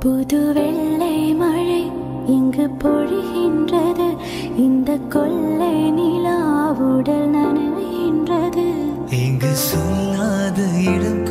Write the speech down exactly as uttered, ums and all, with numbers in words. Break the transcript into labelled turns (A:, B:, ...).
A: புது வெள்ளை மழை இங்கு பொழிகின்றது. இந்த கொள்ளை நிலா உடல் நனைகின்றது.
B: இங்கு சொல்லாத இடம்